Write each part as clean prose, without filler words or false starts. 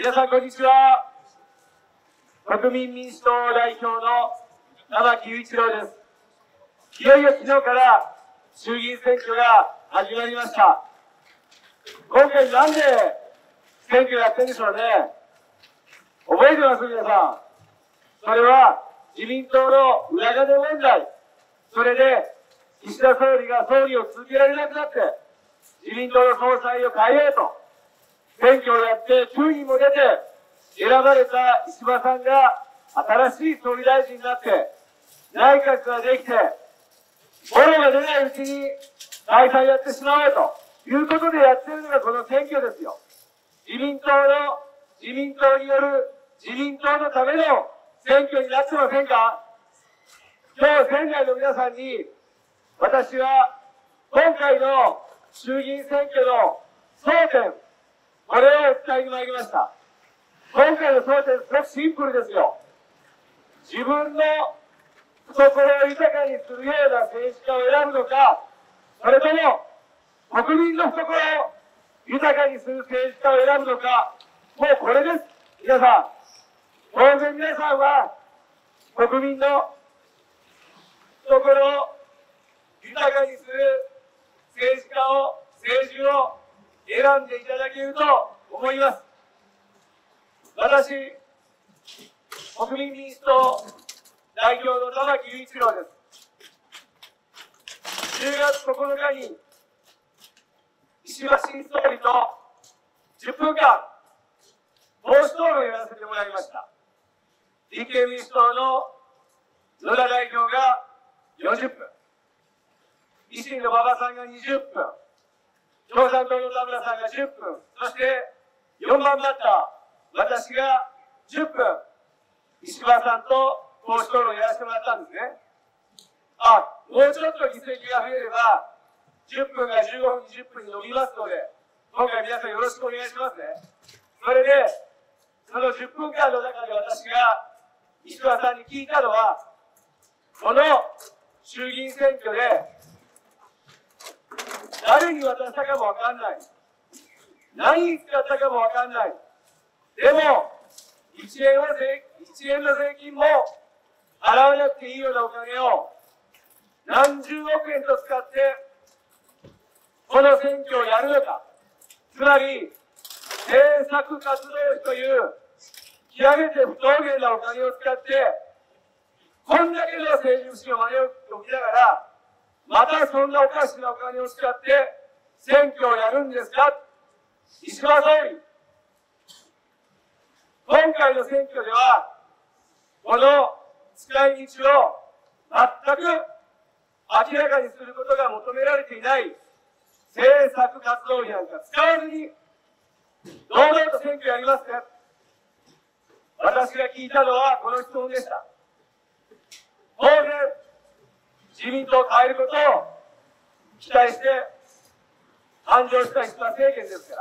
皆さん、こんにちは。国民民主党代表の玉木雄一郎です。いよいよ昨日から衆議院選挙が始まりました。今回なんで選挙やってるんでしょうね。覚えてます皆さん。それは自民党の裏金問題。それで岸田総理が総理を続けられなくなって、自民党の総裁を変えようと、選挙をやって9人も出て、選ばれた石破さんが新しい総理大臣になって、内閣ができて、ボロが出ないうちに解散やってしまおうということでやってるのがこの選挙ですよ。自民党による自民党のための選挙になってませんか？今日仙台の皆さんに、私は今回の衆議院選挙の争点、これを伝えに参りました。今回の争点、すごくシンプルですよ。自分の懐を豊かにするような政治家を選ぶのか、それとも国民の懐を豊かにする政治家を選ぶのか、もうこれです。皆さん。当然皆さんは国民の懐を豊かにする政治を選んでいただけると思います。私、国民民主党代表の玉木雄一郎です。10月9日に石破新総理と10分間、党首討論をやらせてもらいました。立憲民主党の野田代表が40分、維新の馬場さんが20分、共産党の田村さんが10分、そして4番バッター、私が10分、石破さんと党首討論をやらせてもらったんですね。もうちょっと議席が増えれば、10分が15分、20分に伸びますので、今回皆さんよろしくお願いしますね。それで、その10分間の中で私が石破さんに聞いたのは、この衆議院選挙で、誰に渡したかもわかんない。何に使ったかもわかんない。でも、1円の税金も払わなくていいようなお金を何十億円と使って、この選挙をやるのか。つまり、政策活動費という極めて不当限なお金を使って、こんだけの政治不信を招いておきながら、またそんなおかしなお金を使って選挙をやるんですか？石破総理。今回の選挙では、この使い道を全く明らかにすることが求められていない政策活動費なんか使わずに、堂々と選挙やりますか？私が聞いたのはこの質問でした。当然、自民党を変えることを期待して誕生した石破政権ですから、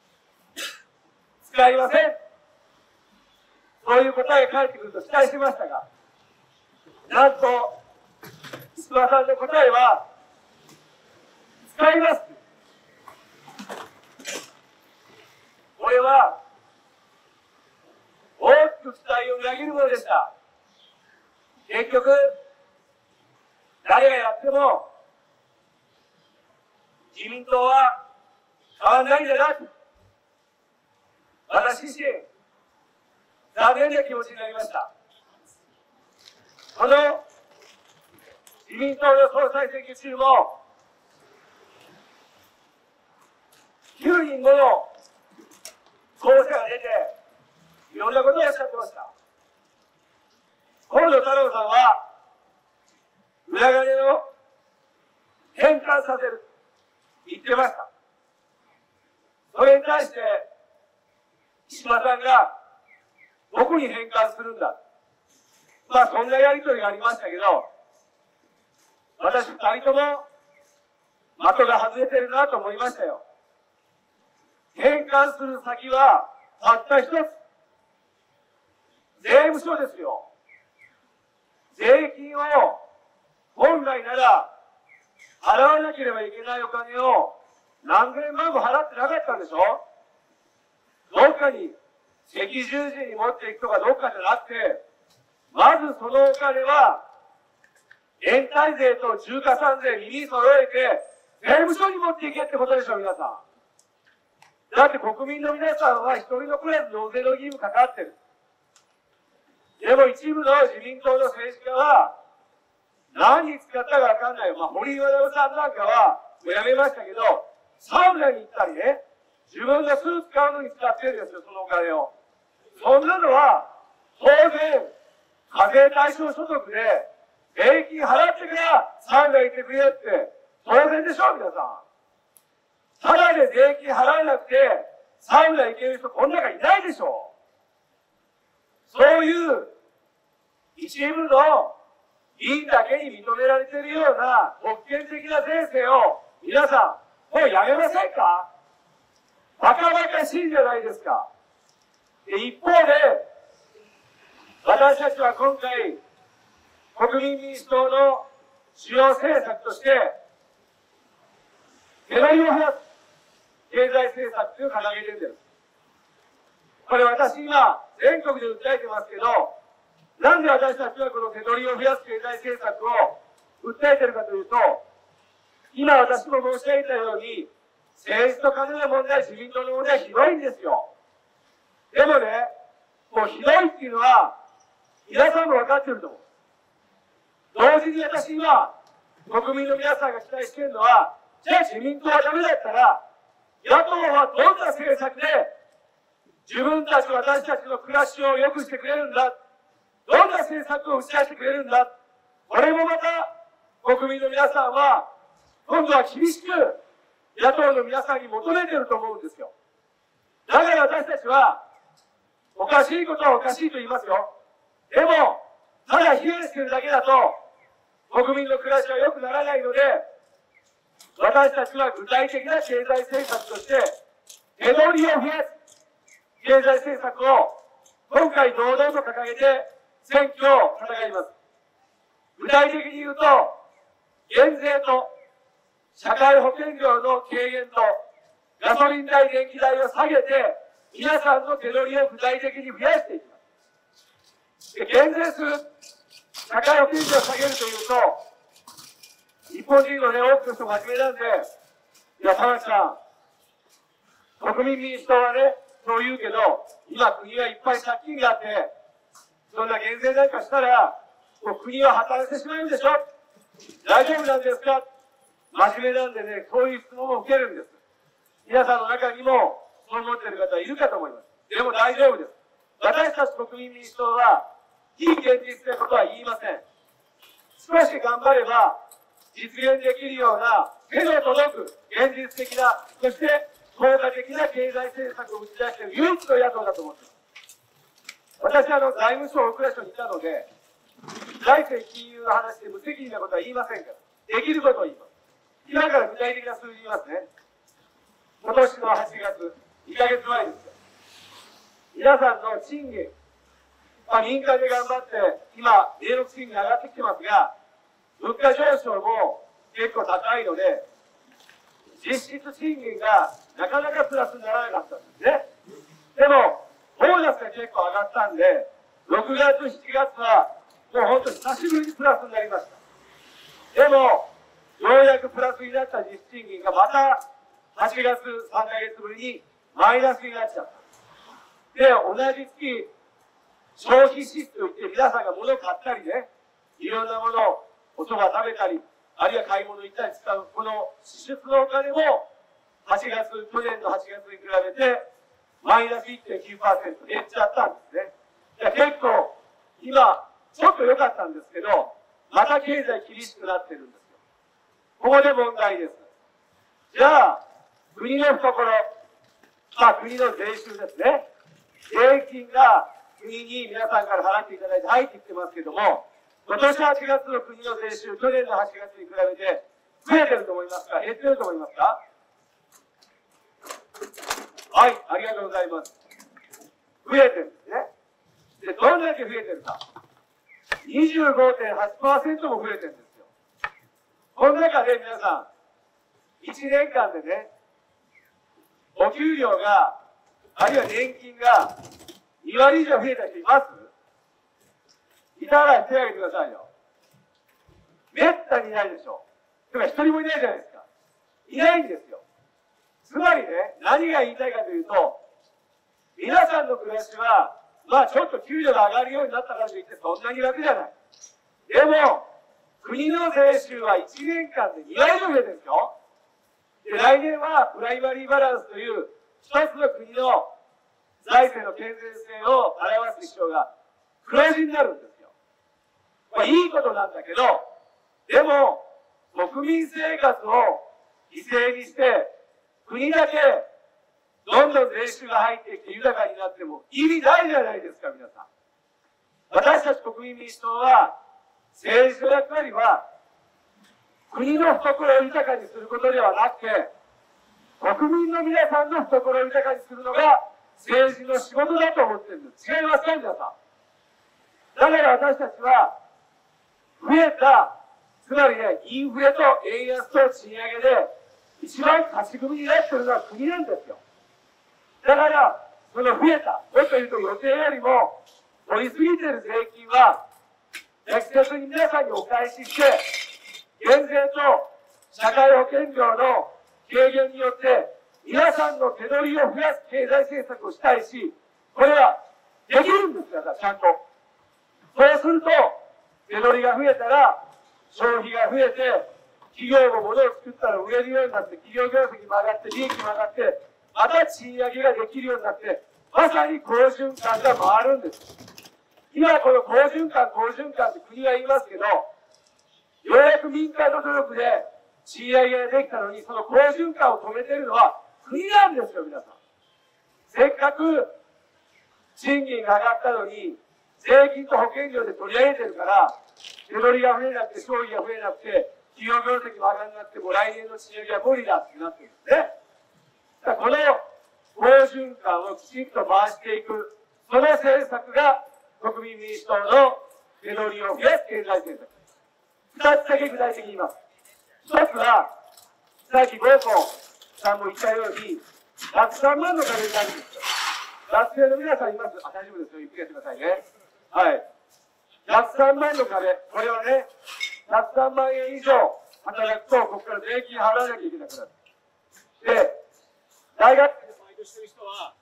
使いません。そういう答えが返ってくると期待してましたが、なんと、石破さんの答えは、使います。これは、大きく期待を裏切るものでした。結局、誰がやっても、自民党は変わらないんだなと、私自身、残念な気持ちになりました。この自民党の総裁選挙中も、9人もの候補者が出て、いろんなことをおっしゃってました。河野太郎さんは、裏金を返還させる、言ってました。それに対して、石破さんが、どこに返還するんだ。そんなやりとりがありましたけど、私二人とも、的が外れてるなと思いましたよ。返還する先は、たった一つ。税務署ですよ。税金を、本来なら、払わなければいけないお金を、何千万も払ってなかったんでしょ？どっかに赤十字に持っていくとかどっかじゃなくて、まずそのお金は、延滞税と重加算税耳揃えて、税務署に持っていけってことでしょ、皆さん。だって国民の皆さんは一人残らず納税の義務かかってる。でも一部の自民党の政治家は、何に使ったかわかんないよ。堀井学さんなんかは、もうやめましたけど、サウナに行ったりね、自分がスーツ買うのに使ってるんですよ、そのお金を。そんなのは、当然、課税対象所得で、税金払ってからサウナ行ってくれって、当然でしょ、皆さん。ただで税金払わなくて、サウナ行ける人この中いないでしょ。そういう一部の議員だけに認められているような特権的な税制を皆さん、もうやめませんか？バカバカしいじゃないですか。一方で、私たちは今回、国民民主党の主要政策として、手取りを増やす経済政策というのを掲げてるんです。これ私今、全国で訴えてますけど、なんで私たちはこの手取りを増やす経済政策を訴えてるかというと、今私も申し上げたように、政治と金の問題、自民党の問題はひどいんですよ。でもね、もうひどいっていうのは、皆さんも分かってると思う。同時に私今、国民の皆さんが期待しているのは、じゃあ自民党はダメだったら、野党はどんな政策で、自分たち、私たちの暮らしを良くしてくれるんだ。どんな政策を打ち出してくれるんだ。これもまた、国民の皆さんは、今度は厳しく、野党の皆さんに求めていると思うんですよ。だから私たちは、おかしいことはおかしいと言いますよ。でも、ただ卑下しているだけだと、国民の暮らしは良くならないので、私たちは具体的な経済政策として、手取りを増やす経済政策を、今回堂々と掲げて、選挙を戦います。具体的に言うと、減税と、社会保険料の軽減と、ガソリン代、電気代を下げて、皆さんの手取りを具体的に増やしていきます。で、減税する、社会保険料を下げるというと、日本人のね、多くの人が真面目なんで、いや、玉木さん、国民民主党はね、そう言うけど、今国はいっぱい借金があって、そんな減税なんかしたら、もう国は破綻してしまうんでしょ？大丈夫なんですか？真面目なんでね、そういう質問を受けるんです。皆さんの中にも、そう思っている方いるかと思います。でも大丈夫です。私たち国民民主党は、非現実的なことは言いません。少し頑張れば、実現できるような、手の届く、現実的な、そして効果的な経済政策を打ち出している唯一の野党だと思っています。私は財務省、大蔵省にいたので、財政金融の話で無責任なことは言いませんから、できることを言います。今から具体的な数字言いますね。今年の8月、2ヶ月前ですよ。皆さんの賃金、民間で頑張って、今、米国賃金上がってきてますが、物価上昇も結構高いので、実質賃金がなかなかプラスにならなかったんですね。でも、ボーナスが結構上がったんで、6月、7月は、もう本当に久しぶりにプラスになりました。でも、ようやくプラスになった実質賃金がまた、8月3ヶ月ぶりにマイナスになっちゃった。で、同じ月、消費支出といって皆さんが物を買ったりね、いろんなものをお蕎麦食べたり、あるいは買い物行ったり使う、この支出のお金も、去年の8月に比べて、マイナス 1.9% 減っちゃったんですね。結構、今、ちょっと良かったんですけど、また経済厳しくなってるんですよ。ここで問題です。じゃあ、国の懐、国の税収ですね。税金が国に皆さんから払っていただいて入ってきてますけども、今年8月の国の税収、去年の8月に比べて増えてると思いますか？減ってると思いますか？はい、ありがとうございます。増えてるんですね。で、どんだけ増えてるか。25.8% も増えてるんですよ。この中で皆さん、1年間でね、お給料が、あるいは年金が 2割以上増えた人います？いたら手を挙げてくださいよ。めったにいないでしょ。でも一人もいないじゃないですか。いないんですよ。つまりね、何が言いたいかというと、皆さんの暮らしは、まあちょっと給料が上がるようになったからといってそんなに楽じゃない。でも、国の税収は1年間で2割以上増えてるんですよ。で、来年はプライマリーバランスという一つの国の財政の健全性を表す指標が黒字になるんですよ。まあいいことなんだけど、でも、国民生活を犠牲にして、国だけどんどん税収が入ってきて豊かになっても意味ないじゃないですか、皆さん。私たち国民民主党は、政治の役割は、国の懐を豊かにすることではなくて、国民の皆さんの懐を豊かにするのが政治の仕事だと思ってるんです。違いますか、皆さん。だから私たちは、増えた、つまりね、インフレと円安と賃上げで、一番勝ち組になってるのは国なんですよ。だから、その増えた、もっと言うと予定よりも、取りすぎてる税金は、適切に皆さんにお返しして、減税と社会保険料の軽減によって、皆さんの手取りを増やす経済政策をしたいし、これはできるんですよ、ちゃんと。そうすると、手取りが増えたら、消費が増えて、企業も物を作ったら売れるようになって、企業業績も上がって、利益も上がって、また賃上げができるようになって、まさに好循環が回るんです。今この好循環って国は言いますけど、ようやく民間の努力で賃上げができたのに、その好循環を止めてるのは国なんですよ、皆さん。せっかく賃金が上がったのに、税金と保険料で取り上げてるから、手取りが増えなくて、消費が増えなくて、企業業績も上がらなくても来年の賃上げは無理だってなってるんですね。だからこの好循環をきちんと回していく、その政策が国民民主党の手取りを増やす経済政策。二つだけ具体的に言います。一つは、さっきゴーコさんも言ったように、103万の壁になるんですよ。学生の皆さんいます？大丈夫ですよ。ゆっくりやってくださいね。はい。103万の壁。これはね、103万円以上働くと、ここから税金払わなきゃいけなくなる。で、大学でバイトしてる人は、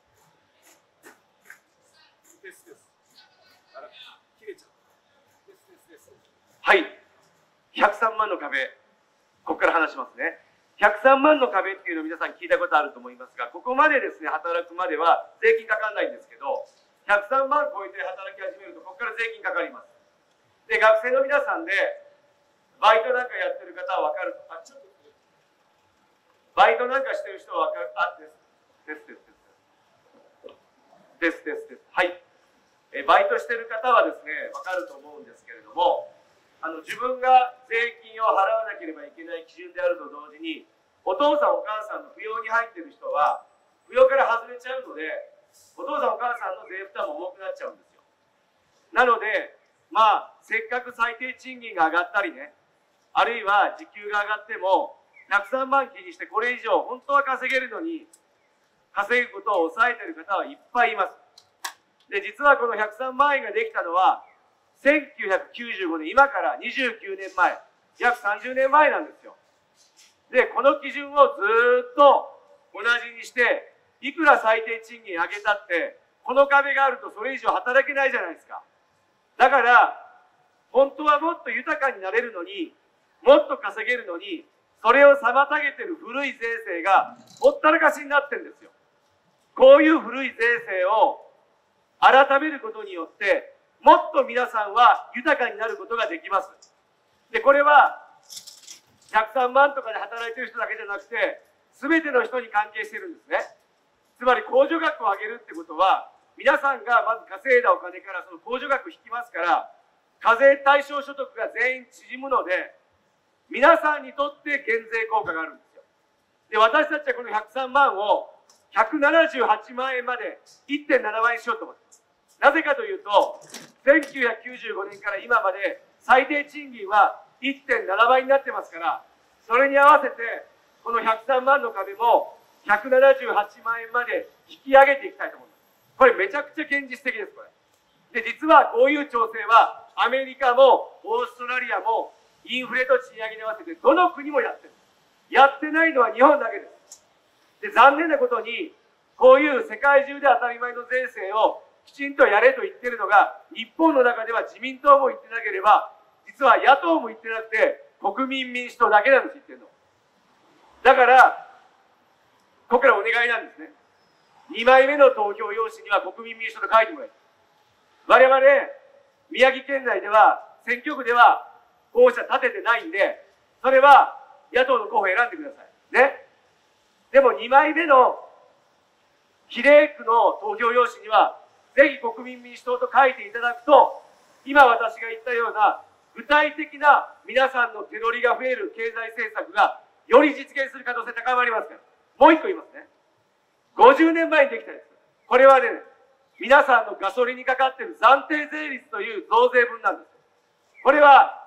ですです。あら、切れちゃう。です。はい。103万の壁。ここから話しますね。103万の壁っていうのを皆さん聞いたことあると思いますが、ここまでですね、働くまでは税金かかんないんですけど、103万超えて働き始めると、ここから税金かかります。で、学生の皆さんで、バイトなんかやってる方は分かる。ちょっとバイトなんかしてる人は分かる。です。はい。バイトしてる方はですね、分かると思うんですけれども、自分が税金を払わなければいけない基準であると同時に、お父さんお母さんの扶養に入っている人は、扶養から外れちゃうので、お父さんお母さんの税負担も重くなっちゃうんですよ。なので、まあ、せっかく最低賃金が上がったりね、あるいは時給が上がっても、103万気にしてこれ以上本当は稼げるのに、稼ぐことを抑えている方はいっぱいいます。で、実はこの103万円ができたのは、1995年、今から29年前、約30年前なんですよ。で、この基準をずっと同じにして、いくら最低賃金上げたって、この壁があるとそれ以上働けないじゃないですか。だから、本当はもっと豊かになれるのに、もっと稼げるのに、それを妨げてる古い税制がほったらかしになってるんですよ。こういう古い税制を改めることによって、もっと皆さんは豊かになることができます。で、これは、103万とかで働いてる人だけじゃなくて、全ての人に関係してるんですね。つまり、控除額を上げるってことは、皆さんがまず稼いだお金からその控除額引きますから、課税対象所得が全員縮むので、皆さんにとって減税効果があるんですよ。で、私たちはこの103万を178万円まで 1.7 倍にしようと思ってます。なぜかというと、1995年から今まで最低賃金は 1.7 倍になってますから、それに合わせて、この103万の壁も178万円まで引き上げていきたいと思います。 これめちゃくちゃ現実的です、これ。で、実はこういう調整は、アメリカもオーストラリアもインフレと賃上げに合わせてどの国もやってる。やってないのは日本だけです。で、残念なことに、こういう世界中で当たり前の税制をきちんとやれと言ってるのが、日本の中では自民党も言ってなければ、実は野党も言ってなくて、国民民主党だけなんです、言ってるの。だから、ここからお願いなんですね。2枚目の投票用紙には国民民主党と書いてもらいたい。我々、宮城県内では、選挙区では候補者立ててないんで、それは野党の候補を選んでください。ね。でも2枚目の比例区の投票用紙には、ぜひ国民民主党と書いていただくと、今私が言ったような具体的な皆さんの手取りが増える経済政策がより実現する可能性高まりますから。もう一個言いますね。50年前にできたやつ。これはね、皆さんのガソリンにかかっている暫定税率という増税分なんです。これは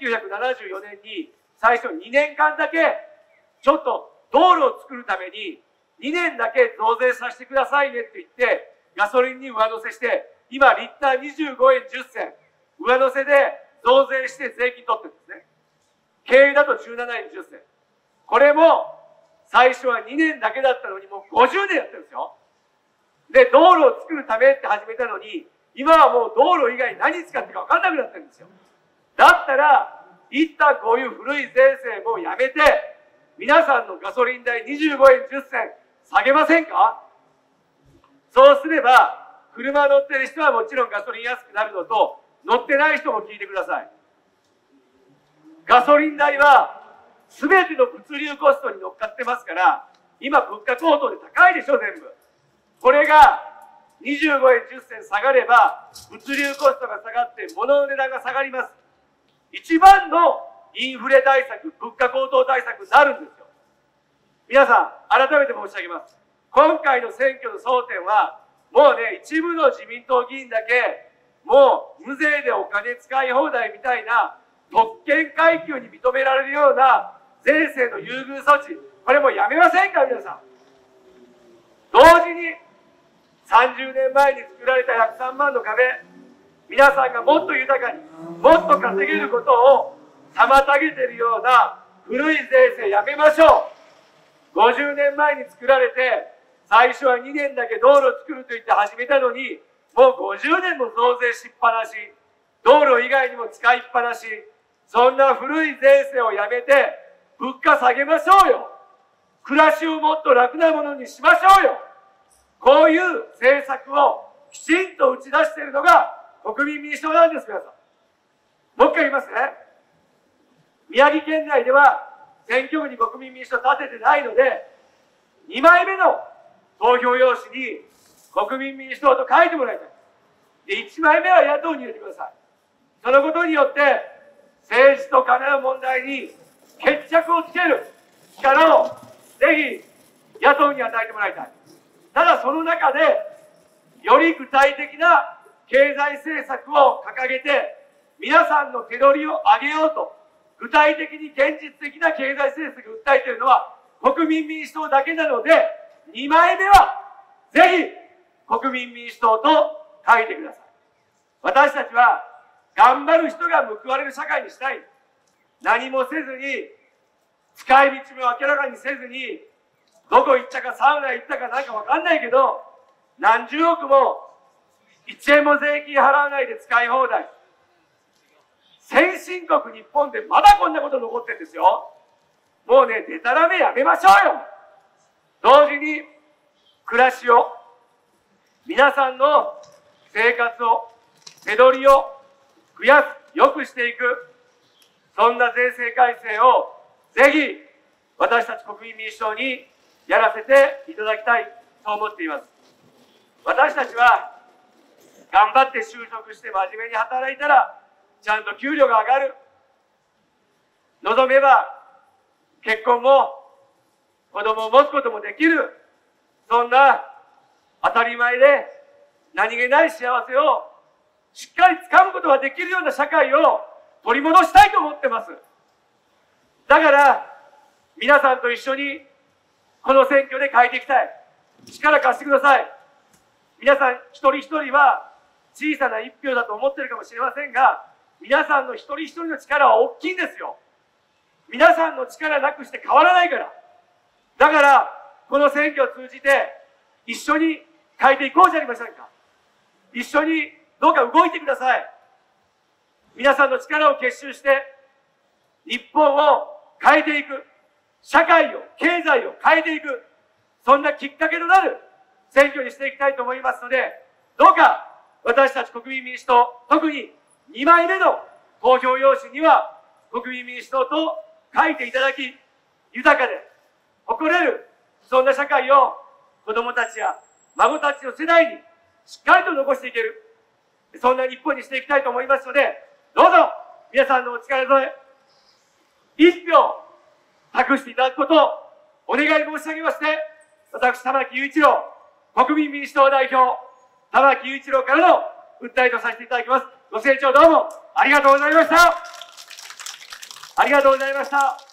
1974年に最初2年間だけちょっと道路を作るために2年だけ増税させてくださいねって言ってガソリンに上乗せして今リッター25円10銭上乗せで増税して税金取ってるんですね。軽油だと17円10銭。これも最初は2年だけだったのにもう50年やってるんですよ。で、道路を作るためって始めたのに、今はもう道路以外に何使ってか分かんなくなってるんですよ。だったら、一旦こういう古い税制もやめて、皆さんのガソリン代25円10銭下げませんか？そうすれば、車乗ってる人はもちろんガソリン安くなるのと、乗ってない人も聞いてください。ガソリン代は、すべての物流コストに乗っかってますから、今物価高騰で高いでしょ、全部。これが25円10銭下がれば、物流コストが下がって物の値段が下がります。一番のインフレ対策、物価高騰対策になるんですよ。皆さん、改めて申し上げます。今回の選挙の争点は、もうね、一部の自民党議員だけ、もう無税でお金使い放題みたいな、特権階級に認められるような税制の優遇措置、これもうやめませんか、皆さん。同時に、30年前に作られた103万の壁、皆さんがもっと豊かに、もっと稼げることを妨げているような古い税制やめましょう。50年前に作られて、最初は2年だけ道路を作ると言って始めたのに、もう50年も増税しっぱなし、道路以外にも使いっぱなし、そんな古い税制をやめて、物価下げましょうよ。暮らしをもっと楽なものにしましょうよ。こういう政策をきちんと打ち出しているのが国民民主党なんです、皆さん。もう一回言いますね。宮城県内では選挙区に国民民主党立ててないので、2枚目の投票用紙に国民民主党と書いてもらいたい。で、1枚目は野党に入れてください。そのことによって、政治と金の問題に決着をつける力をぜひ野党に与えてもらいたい。ただその中で、より具体的な経済政策を掲げて、皆さんの手取りを上げようと、具体的に現実的な経済政策を訴えているのは国民民主党だけなので、2枚目はぜひ国民民主党と書いてください。私たちは頑張る人が報われる社会にしたい。何もせずに、使い道も明らかにせずに、どこ行ったかサウナ行ったかなんかわかんないけど、何十億も1円も税金払わないで使い放題。先進国日本でまだこんなこと残ってるんですよ。もうね、デタラメやめましょうよ。同時に、暮らしを、皆さんの生活を、手取りを増やす、良くしていく、そんな税制改正をぜひ私たち国民民主党にやらせていただきたいと思っています。私たちは頑張って就職して真面目に働いたらちゃんと給料が上がる。望めば結婚も子供を持つこともできる。そんな当たり前で何気ない幸せをしっかり掴むことができるような社会を取り戻したいと思ってます。だから、皆さんと一緒に、この選挙で変えていきたい。力貸してください。 皆さん一人一人は小さな一票だと思ってるかもしれませんが、皆さんの一人一人の力は大きいんですよ。皆さんの力なくして変わらないから。だから、この選挙を通じて、一緒に変えていこうじゃありませんか。一緒にどうか動いてください。皆さんの力を結集して、日本を変えていく。社会を、経済を変えていく。そんなきっかけとなる選挙にしていきたいと思いますので、どうか私たち国民民主党、特に2枚目の投票用紙には国民民主党と書いていただき、豊かで誇れる、そんな社会を子供たちや孫たちの世代にしっかりと残していける、そんな日本にしていきたいと思いますので、どうぞ皆さんのお力添え、一票託していただくことをお願い申し上げまして、私、玉木雄一郎、国民民主党代表、玉木雄一郎からの訴えとさせていただきます。ご清聴どうもありがとうございました。ありがとうございました。